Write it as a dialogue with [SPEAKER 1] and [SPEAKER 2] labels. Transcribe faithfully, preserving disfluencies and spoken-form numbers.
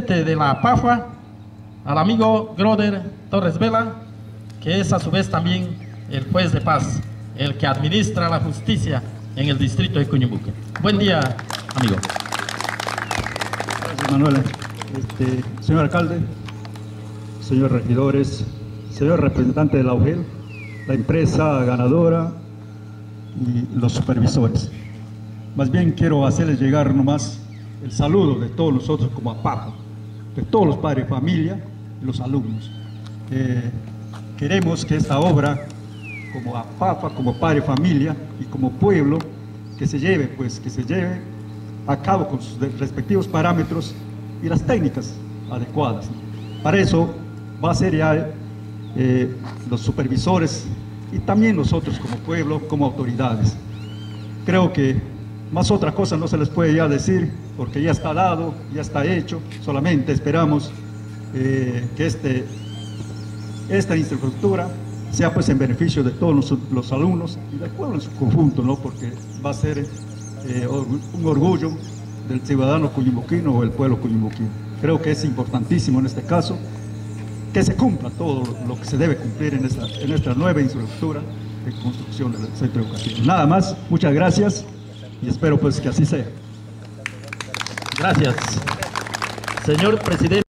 [SPEAKER 1] de la PAFA, al amigo Groder Torres Vela, que es a su vez también el juez de paz, el que administra la justicia en el distrito de Cuñumuque. Buen día, amigo.
[SPEAKER 2] Gracias, Manuel. Este, señor alcalde, señores regidores, señor representante de la U G E L, la empresa ganadora y los supervisores. Más bien quiero hacerles llegar nomás el saludo de todos nosotros como APAFA, de todos los padres de familia y los alumnos. Eh, queremos que esta obra, como APAFA, como padre de familia y como pueblo, que se lleve, pues, que se lleve a cabo con sus respectivos parámetros y las técnicas adecuadas. Para eso va a ser ya eh, los supervisores y también nosotros como pueblo, como autoridades. Creo que más otra cosa no se les puede ya decir, porque ya está dado, ya está hecho. Solamente esperamos eh, que este, esta infraestructura sea pues en beneficio de todos los, los alumnos y del pueblo en su conjunto, ¿no? Porque va a ser eh, un orgullo del ciudadano cuñumuquino o el pueblo cuñumuquino. Creo que es importantísimo en este caso que se cumpla todo lo que se debe cumplir en esta, en esta nueva infraestructura de construcción del centro educativo. Nada más, muchas gracias y espero pues que así sea.
[SPEAKER 1] Gracias. Señor presidente.